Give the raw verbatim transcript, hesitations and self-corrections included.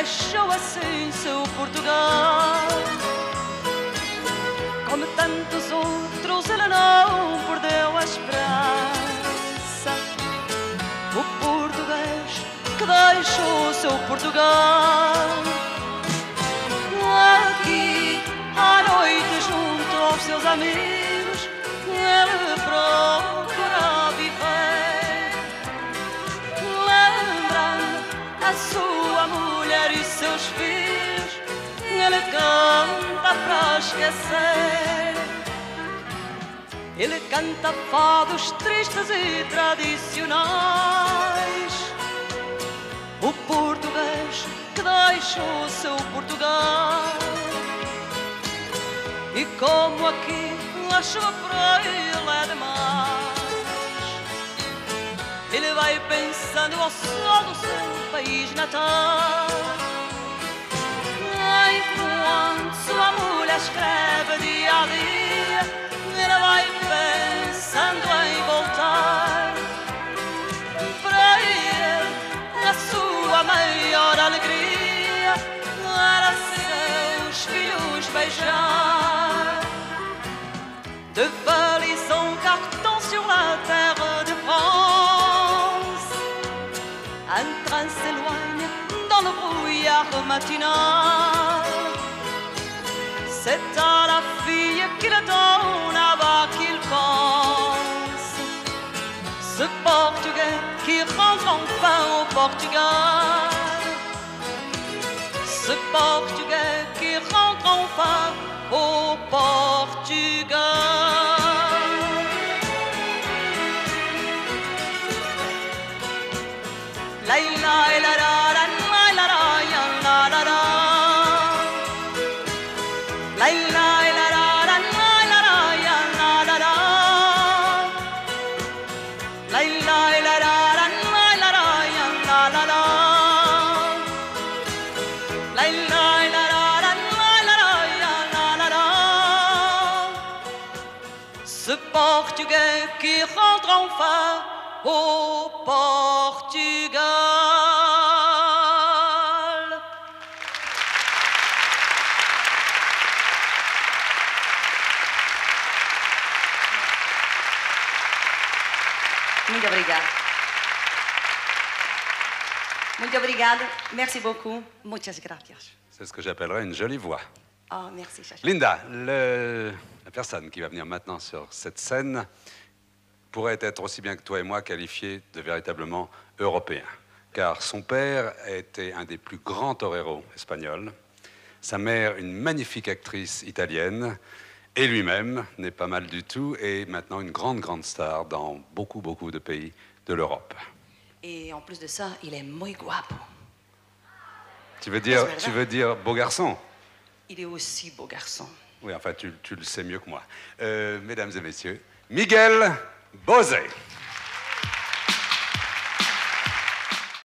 deixou assim seu Portugal. Como tantos outros, ele não perdeu a esperança. O português que deixou seu Portugal. Aqui, à noite, junto aos seus amigos, ele procura viver, lembrando a sua mulher e seus filhos. Ele canta pra esquecer. Ele canta fados tristes e tradicionais. O português que deixou seu Portugal. E como aqui a chuva para ele é demais, ele vai pensando ao sol do seu país natal. Enquanto sua mulher escreve dia a dia, ele vai pensando em voltar. Para ele, a sua maior alegria era seus filhos beijar. De valise en carton sur la terre de France, un train s'éloigne dans le brouillard matinal. C'est à la fille qu'il attend là-bas qu'il pense, ce Portugais qui rentre enfin au Portugal. Ce Portugais qui rentre enfin au Portugal. La la la la la la la la la la. La la la la la la la la la la. La la la la la la la la la la. La la la la la la la. Ce Portugais qui rentre enfin au Portugal. Muito obrigada. Muito obrigada. Merci beaucoup. Muchas gracias. C'est ce que j'appellerais une jolie voix. Oh, merci, Chacha. Linda, le- la personne qui va venir maintenant sur cette scène pourrait être aussi bien que toi et moi qualifiée de véritablement européen. Car son père était un des plus grands toreros espagnols, sa mère une magnifique actrice italienne, et lui-même n'est pas mal du tout, et maintenant une grande, grande star dans beaucoup, beaucoup de pays de l'Europe. Et en plus de ça, il est muy guapo. Tu veux dire, C'est tu veux dire beau garçon? Il est aussi beau garçon. Oui, enfin, tu, tu le sais mieux que moi. Euh, mesdames et messieurs, Miguel Bosé.